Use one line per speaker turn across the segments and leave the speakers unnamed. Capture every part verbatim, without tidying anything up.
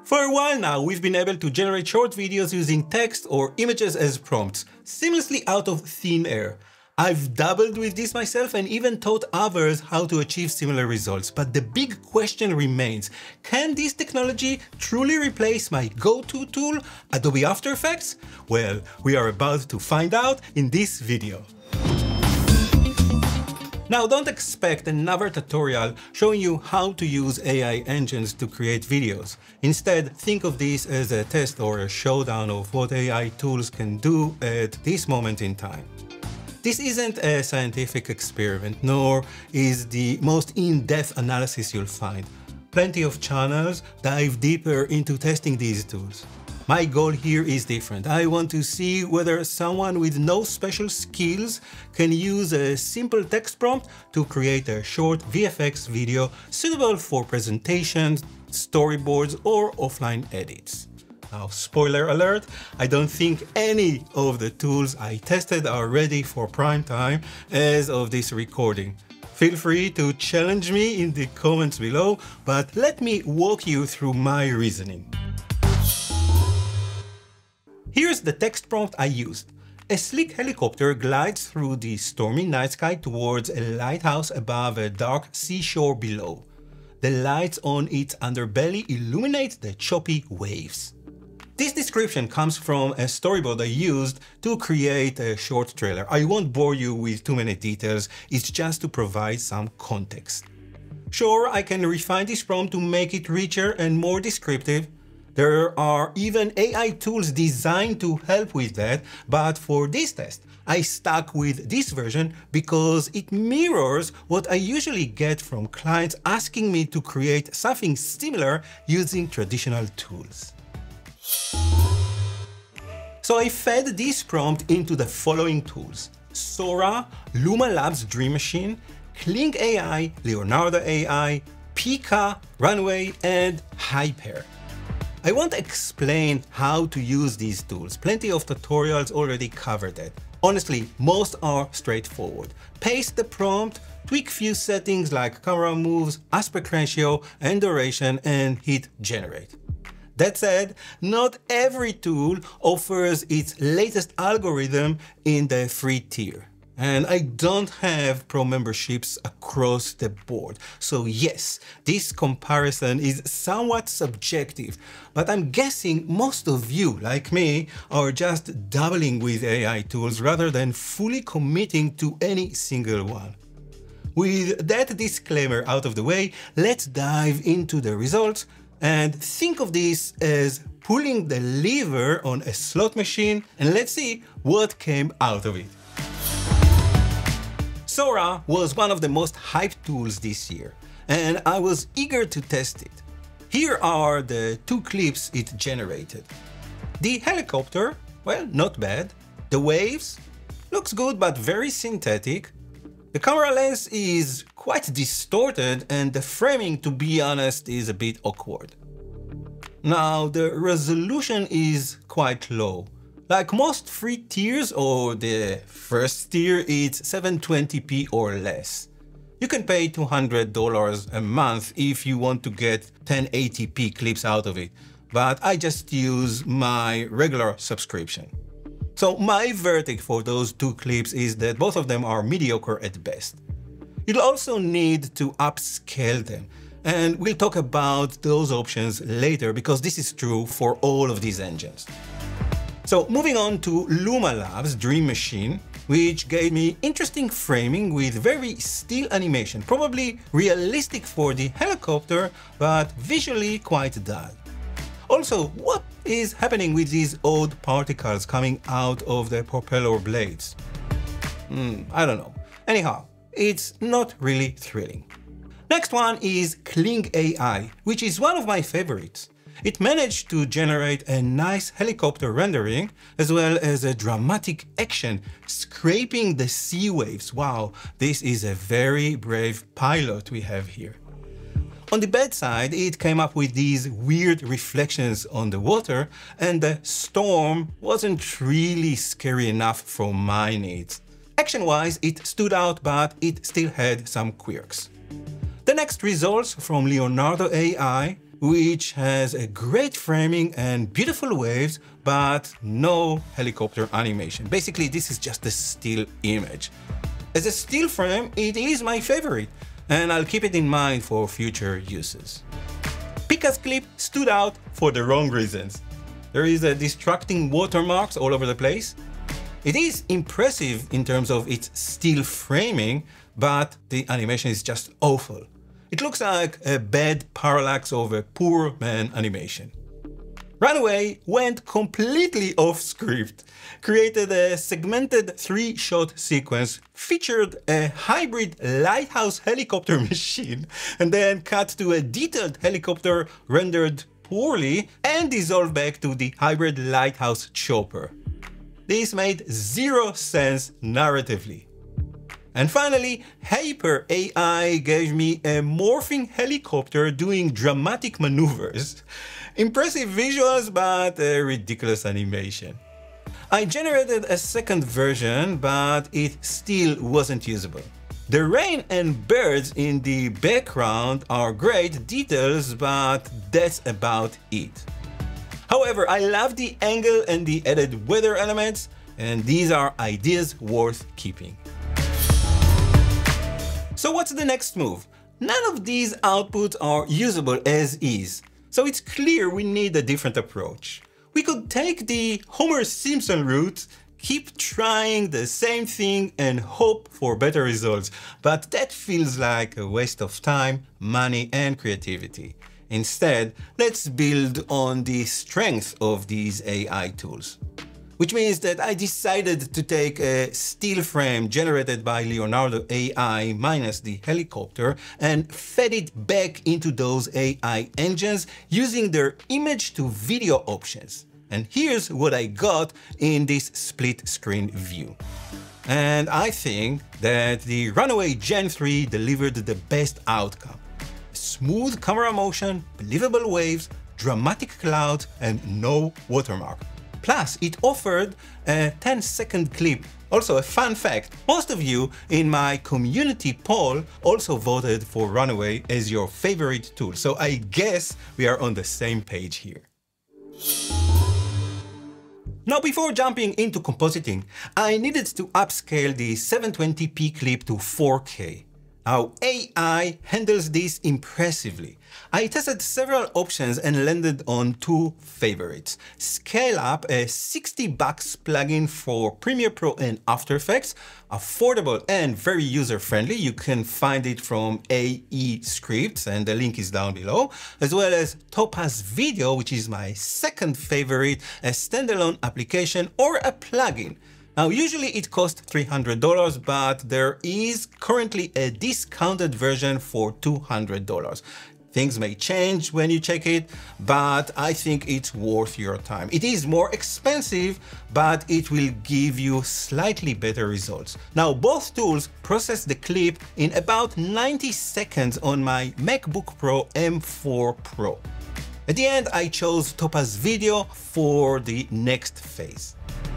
For a while now, we've been able to generate short videos using text or images as prompts, seamlessly out of thin air. I've dabbled with this myself and even taught others how to achieve similar results. But the big question remains, can this technology truly replace my go-to tool, Adobe After Effects? Well, we are about to find out in this video. Now, don't expect another tutorial showing you how to use A I engines to create videos. Instead, think of this as a test or a showdown of what A I tools can do at this moment in time. This isn't a scientific experiment, nor is the most in-depth analysis you'll find. Plenty of channels dive deeper into testing these tools. My goal here is different. I want to see whether someone with no special skills can use a simple text prompt to create a short V F X video suitable for presentations, storyboards, or offline edits. Now, spoiler alert, I don't think any of the tools I tested are ready for prime time as of this recording. Feel free to challenge me in the comments below, but let me walk you through my reasoning. Here's the text prompt I used. A sleek helicopter glides through the stormy night sky towards a lighthouse above a dark seashore below. The lights on its underbelly illuminate the choppy waves. This description comes from a storyboard I used to create a short trailer. I won't bore you with too many details, it's just to provide some context. Sure, I can refine this prompt to make it richer and more descriptive. There are even A I tools designed to help with that, but for this test, I stuck with this version because it mirrors what I usually get from clients asking me to create something similar using traditional tools. So I fed this prompt into the following tools: Sora, Luma Labs Dream Machine, Kling A I, Leonardo A I, Pika, Runway, and Hyper. I won't explain how to use these tools. Plenty of tutorials already covered that. Honestly, most are straightforward. Paste the prompt, tweak few settings like camera moves, aspect ratio, and duration, and hit generate. That said, not every tool offers its latest algorithm in the free tier. And I don't have pro memberships across the board. So yes, this comparison is somewhat subjective, but I'm guessing most of you, like me, are just dabbling with A I tools rather than fully committing to any single one. With that disclaimer out of the way, let's dive into the results and think of this as pulling the lever on a slot machine, and let's see what came out of it. Sora was one of the most hyped tools this year, and I was eager to test it. Here are the two clips it generated. The helicopter, well, not bad. The waves, looks good but very synthetic. The camera lens is quite distorted, and the framing, to be honest, is a bit awkward. Now, the resolution is quite low. Like most free tiers or the first tier, it's seven twenty p or less. You can pay two hundred dollars a month if you want to get ten eighty p clips out of it, but I just use my regular subscription. So my verdict for those two clips is that both of them are mediocre at best. You'll also need to upscale them, and we'll talk about those options later because this is true for all of these engines. So moving on to Luma Labs Dream Machine, which gave me interesting framing with very still animation, probably realistic for the helicopter, but visually quite dull. Also, what is happening with these odd particles coming out of the propeller blades? Hmm, I don't know. Anyhow, it's not really thrilling. Next one is Kling A I, which is one of my favorites. It managed to generate a nice helicopter rendering, as well as a dramatic action scraping the sea waves. Wow, this is a very brave pilot we have here. On the bad side, it came up with these weird reflections on the water, and the storm wasn't really scary enough for my needs. Action-wise, it stood out, but it still had some quirks. The next results from Leonardo A I, which has a great framing and beautiful waves, but no helicopter animation. Basically, this is just a still image. As a still frame, it is my favorite, and I'll keep it in mind for future uses. Pika's clip stood out for the wrong reasons. There is a distracting watermarks all over the place. It is impressive in terms of its still framing, but the animation is just awful. It looks like a bad parallax of a poor man animation. Runaway went completely off script, created a segmented three-shot sequence, featured a hybrid lighthouse helicopter machine, and then cut to a detailed helicopter rendered poorly and dissolved back to the hybrid lighthouse chopper. This made zero sense narratively. And finally, Hyper A I gave me a morphing helicopter doing dramatic maneuvers. Impressive visuals, but a ridiculous animation. I generated a second version, but it still wasn't usable. The rain and birds in the background are great details, but that's about it. However, I love the angle and the added weather elements, and these are ideas worth keeping. So what's the next move? None of these outputs are usable as is, so it's clear we need a different approach. We could take the Homer Simpson route, keep trying the same thing and hope for better results, but that feels like a waste of time, money and creativity. Instead, let's build on the strength of these A I tools. Which means that I decided to take a still frame generated by Leonardo A I minus the helicopter and fed it back into those A I engines using their image to video options. And here's what I got in this split screen view. And I think that the Runaway Gen three delivered the best outcome. Smooth camera motion, believable waves, dramatic clouds, and no watermark. Plus, it offered a ten second clip. Also, a fun fact, most of you in my community poll also voted for Runaway as your favorite tool, so I guess we are on the same page here. Now, before jumping into compositing, I needed to upscale the seven twenty p clip to four K. Now, A I handles this impressively. I tested several options and landed on two favorites. Scale Up, a sixty bucks plugin for Premiere Pro and After Effects, affordable and very user-friendly. You can find it from A E Scripts and the link is down below, as well as Topaz Video, which is my second favorite, a standalone application or a plugin. Now, usually it costs three hundred dollars, but there is currently a discounted version for two hundred dollars. Things may change when you check it, but I think it's worth your time. It is more expensive, but it will give you slightly better results. Now, both tools process the clip in about ninety seconds on my MacBook Pro M four Pro. At the end, I chose Topaz Video for the next phase.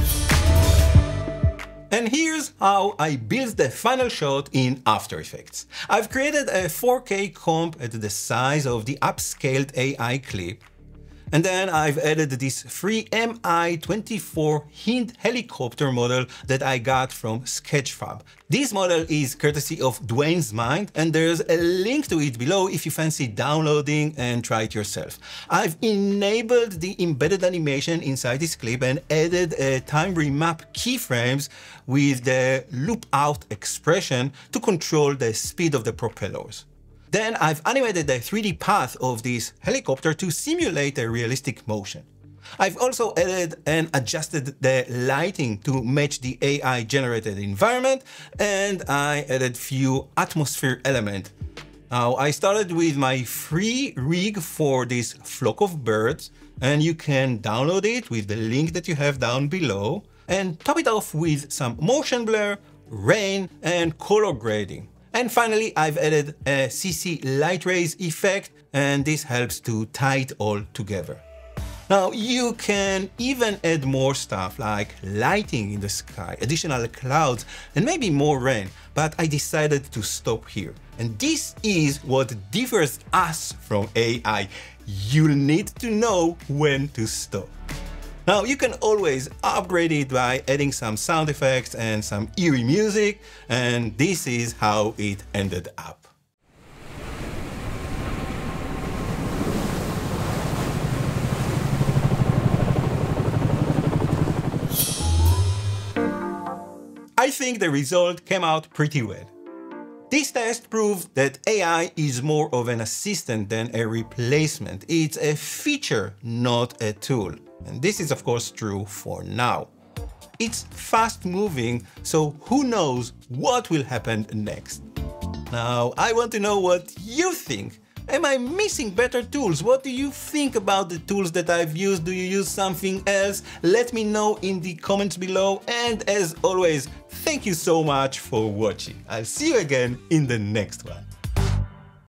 And here's how I built the final shot in After Effects. I've created a four K comp at the size of the upscaled A I clip. And then I've added this free M I twenty-four Hind helicopter model that I got from Sketchfab. This model is courtesy of Dwayne's Mind, and there's a link to it below if you fancy downloading and try it yourself. I've enabled the embedded animation inside this clip and added a time remap keyframes with the loop out expression to control the speed of the propellers. Then I've animated the three D path of this helicopter to simulate a realistic motion. I've also added and adjusted the lighting to match the A I generated environment, and I added few atmosphere elements. Now, I started with my free rig for this flock of birds, and you can download it with the link that you have down below, and top it off with some motion blur, rain, and color grading. And finally, I've added a C C light rays effect, and this helps to tie it all together. Now, you can even add more stuff like lighting in the sky, additional clouds, and maybe more rain, but I decided to stop here. And this is what differs us from A I. you'll need to know when to stop. Now, you can always upgrade it by adding some sound effects and some eerie music, and this is how it ended up. I think the result came out pretty well. This test proved that A I is more of an assistant than a replacement. It's a feature, not a tool. And this is of course true for now. It's fast moving, so who knows what will happen next. Now, I want to know what you think. Am I missing better tools? What do you think about the tools that I've used? Do you use something else? Let me know in the comments below. And as always, thank you so much for watching. I'll see you again in the next one.